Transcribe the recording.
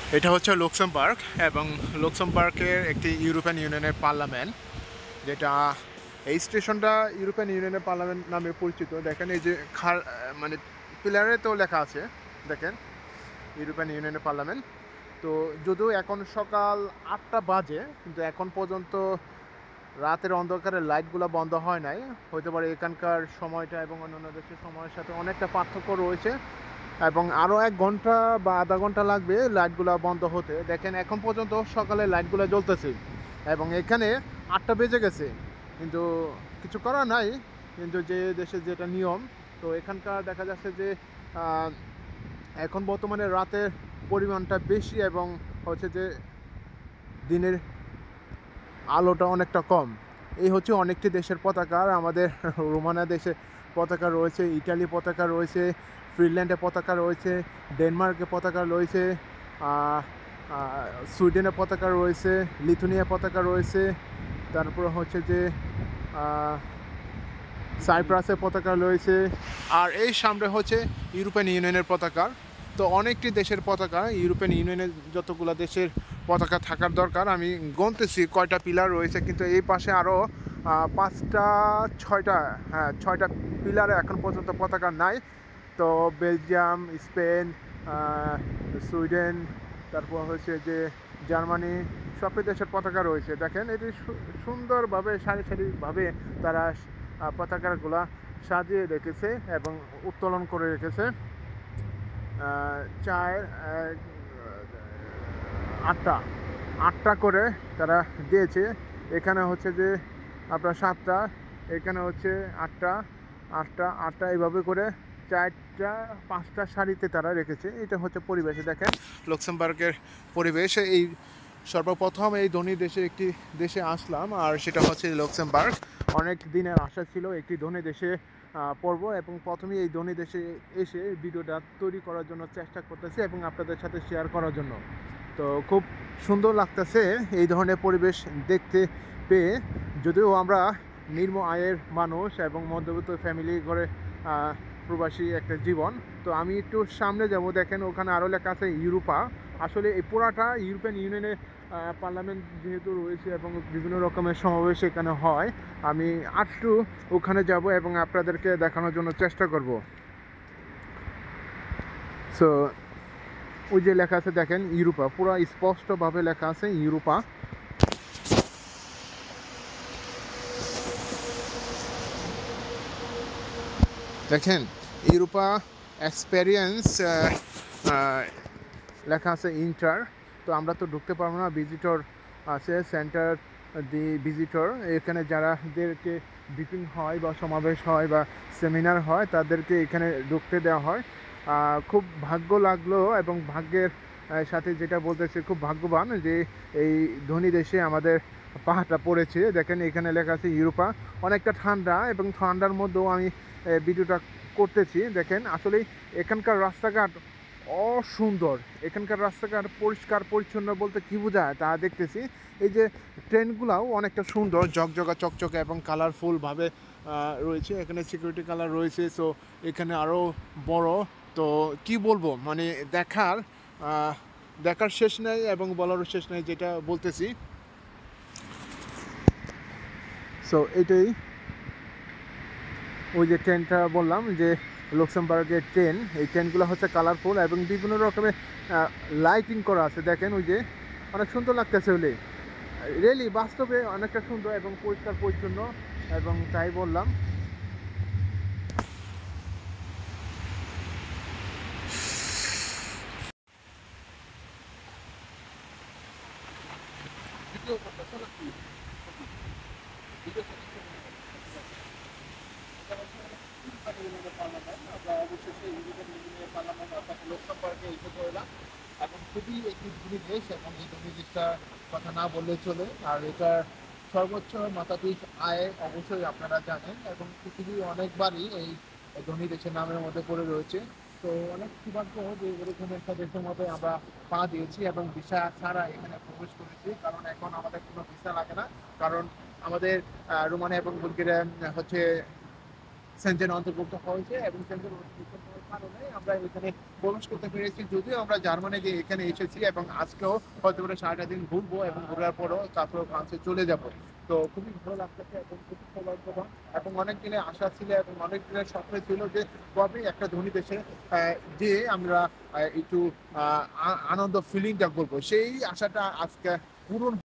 এটা হচ্ছে লুক্সেমবার্গ এবং লুক্সেমবার্গের একটি ইউরোপিয়ান ইউনিয়নের পার্লামেন্ট, যেটা এই স্টেশনটা ইউরোপিয়ান ইউনিয়নের পার্লামেন্ট নামে পরিচিত। দেখেন এই যে মানে পিলারে তো লেখা আছে, দেখেন ইউরোপিয়ান ইউনিয়নের পার্লামেন্ট। তো যদিও এখন সকাল 8টা বাজে, কিন্তু এখন পর্যন্ত রাতের অন্ধকারে লাইটগুলো বন্ধ হয় নাই। হতে পারে এখানকার সময়টা এবং অন্যান্য দেশের সময়ের সাথে অনেকটা পার্থক্য রয়েছে, এবং আরও 1 ঘন্টা বা আধা ঘন্টা লাগবে লাইটগুলো বন্ধ হতে। দেখেন এখন পর্যন্ত সকালে লাইটগুলো জ্বলতেছে এবং এখানে 8টা বেজে গেছে, কিন্তু কিছু করার নাই। কিন্তু যে দেশে যেটা নিয়ম, তো এখানকার দেখা যাচ্ছে যে এখন বর্তমানে রাতের পরিমাণটা বেশি এবং হচ্ছে যে দিনের আলোটা অনেকটা কম। এই হচ্ছে অনেকটি দেশের পতাকা। আর আমাদের রোমানিয়া দেশের পতাকা রয়েছে, ইটালি পতাকা রয়েছে, ফিনল্যান্ডের পতাকা রয়েছে, ডেনমার্কের পতাকা রয়েছে, সুইডেনের পতাকা রয়েছে, লিথুনিয়ার পতাকা রয়েছে, তারপর হচ্ছে যে সাইপ্রাসের পতাকা রয়েছে, আর এই সামনে হচ্ছে ইউরোপিয়ান ইউনিয়নের পতাকা। তো অনেকটি দেশের পতাকা, ইউরোপিয়ান ইউনিয়নের যতগুলো দেশের পতাকা থাকার দরকার আমি গুনতেছি কয়টা পিলার রয়েছে, কিন্তু এই পাশে আরও 5টা 6টা, হ্যাঁ 6টা পিলারে এখন পর্যন্ত পতাকা নাই। তো বেলজিয়াম, স্পেন, সুইডেন, তারপর হচ্ছে যে জার্মানি, সবই দেশের পতাকা রয়েছে। দেখেন এটি সুন্দরভাবে সারি সারিভাবে তারা পতাকাগুলা সাজিয়ে রেখেছে এবং উত্তোলন করে রেখেছে। চার আটটা আটটা করে তারা দিয়েছে। এখানে হচ্ছে যে আপনার 7টা, এখানে হচ্ছে 8টা, 8টা 8টা, এইভাবে করে 4টা 5টা সারিতে তারা রেখেছে। এটা হচ্ছে পরিবেশে দেখেন লুক্সেমবার্গের পরিবেশ। এই সর্বপ্রথম এই ধনী দেশে একটি দেশে আসলাম, আর সেটা হচ্ছে লুক্সেমবার্গ। অনেক দিনের আশা ছিল একটি ধনী দেশে পড়ব, এবং প্রথমেই এই ধনী দেশে এসে ভিডিওটা তৈরি করার জন্য চেষ্টা করতেছি এবং আপনাদের সাথে শেয়ার করার জন্য। তো খুব সুন্দর লাগতেছে এই ধরনের পরিবেশ দেখতে পেয়ে। যদিও আমরা নিম্ন আয়ের মানুষ এবং মধ্যবিত্ত ফ্যামিলি করে প্রবাসী একটা জীবন, তো আমি একটু সামনে যাব। দেখেন ওখানে আরও লেখা আছে ইউরোপা। আসলে এই পুরাটা ইউরোপিয়ান ইউনিয়নের পার্লামেন্ট যেহেতু রয়েছে এবং বিভিন্ন রকমের সমাবেশ এখানে হয়, আমি আরটু ওখানে যাব এবং আপনাদেরকে দেখানোর জন্য চেষ্টা করব। সো ওই যে লেখা আছে দেখেন ইউরোপা, পুরো স্পষ্টভাবে লেখা আছে ইউরোপা। দেখেন ইউরোপা এক্সপেরিয়েন্স লেখা আছে ইন্টার। তো আমরা তো ঢুকতে পারবো না, ভিজিটর আছে, সেন্টার দি ভিজিটর। এখানে যারাদেরকে ব্রিফিং হয় বা সমাবেশ হয় বা সেমিনার হয় তাদেরকে এখানে ঢুকতে দেওয়া হয়। খুব ভাগ্য লাগলো এবং ভাগ্যের সাথে যেটা বলতেছে, খুব ভাগ্যবান যে এই ধনী দেশে আমাদের পাহাড়টা পড়েছে। দেখেন এখানে লেখা আছে ইউরোপা। অনেকটা ঠান্ডা এবং ঠান্ডার মধ্যেও আমি ভিডিওটা করতেছি। দেখেন আসলেই এখানকার রাস্তাঘাট অসুন্দর। এখানকার রাস্তাঘাট পরিষ্কার পরিচ্ছন্ন বলতে কী বোঝায় তা দেখতেছি। এই যে ট্রেনগুলাও অনেকটা সুন্দর, ঝকঝকা চকচকে এবং কালারফুলভাবে রয়েছে। এখানে সিকিউরিটি কালার রয়েছে। সো এখানে আরও বড়। তো কি বলবো, মানে দেখার শেষ নেই এবং বলারও শেষ নেই, যেটা বলতেছি। সো এটাই ওই যে ট্রেনটা বললাম যে লুক্সেমবার্গের ট্রেন, এই ট্রেনগুলো হচ্ছে কালারফুল এবং বিভিন্ন রকমের লাইটিং করা আছে। দেখেন ওই যে অনেক সুন্দর লাগতেছে। হলে রিয়েলি বাস্তবে অনেকটা সুন্দর এবং পরিষ্কার পরিচ্ছন্ন, এবং তাই বললাম। এখন খুবই একটি ধনী দেশ এবং এই ধনী দেশটার কথা না বললে চলে। আর এটার সর্বোচ্চ মাথাপিছ আয় অবশ্যই আপনারা জানেন, এবং পৃথিবীর অনেকবারই এই ধনী দেশের নামের মধ্যে পড়ে রয়েছে। তো অনেক সৌভাগ্য যে এরকম একটা দেশের মধ্যে আমরা পা দিয়েছি এবং ভিসা ছাড়া এখানে প্রবেশ করেছি, কারণ এখন আমাদের কোনো ভিসা লাগে না। কারণ আমাদের রোমানিয়া এবং বুলগেরিয়া হচ্ছে সেনজেন অন্তর্ভুক্ত হয়েছে, এবং সেনজেন অন্তর্ভুক্ত কারণে আমরা এখানে প্রবেশ করতে পেরেছি। যদিও আমরা জার্মানিতে এখানে এসেছি এবং আজকেও হয়তো বা সারাটা দিন ঘুরবো এবং ঘোরার পরও তারপর ফ্রান্সে চলে যাব। তো খুবই ভালো লাগতেছে এবং খুবই সৌভাগ্যবান এবং অনেক দিনের আশা ছিল এবং অনেক দিনের স্বপ্ন ছিল যে কবে একটা ধনী দেশে যেয়ে আমরা একটু আনন্দ ফিলিংটা করবো। সেই আশাটা আজকে পূরণ